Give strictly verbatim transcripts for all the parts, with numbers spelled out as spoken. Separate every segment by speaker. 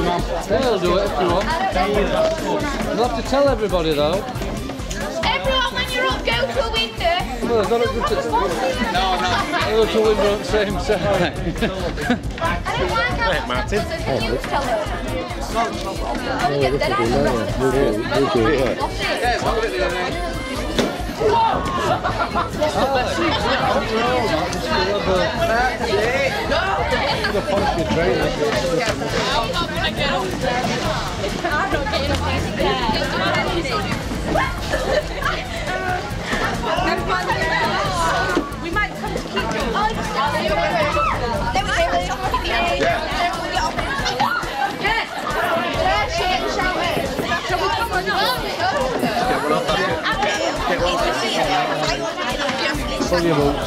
Speaker 1: They'll do it if you want. You'll have to tell everybody though.
Speaker 2: Everyone, when you're up, go to a window.
Speaker 1: Well, they've got to go to, no, no. Go to a window at the same time.
Speaker 2: I don't like how
Speaker 3: Right, Martin.
Speaker 2: there's a news teller.
Speaker 4: Oh, look at the layer. Look at it.
Speaker 1: The funky train.
Speaker 2: I'm not going to get up there. I'm not getting up there. We might come to keep you. Then we get on the edge. Then we get off. Yes. Shall we come on up?
Speaker 1: Pull your boots.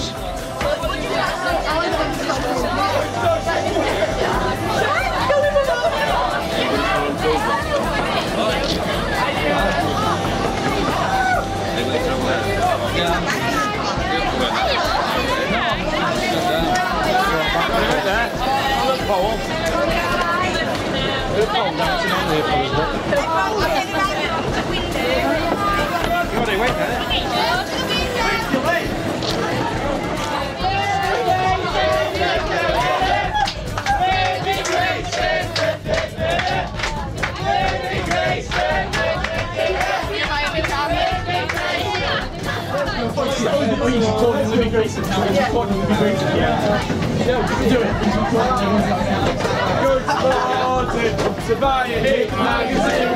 Speaker 5: Oh, you should call it Living Grayson now. You should call it Living Grayson. Yeah. Yeah, we can do it. Good morning. Survive Hit Magazine.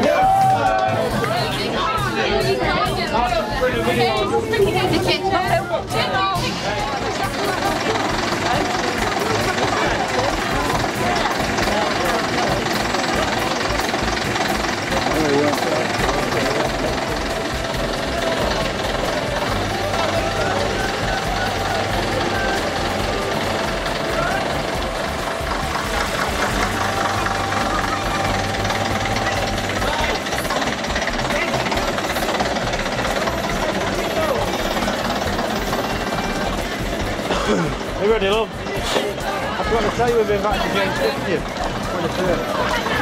Speaker 3: Are you ready, love? I forgot to tell you we've been back to James fiftieth.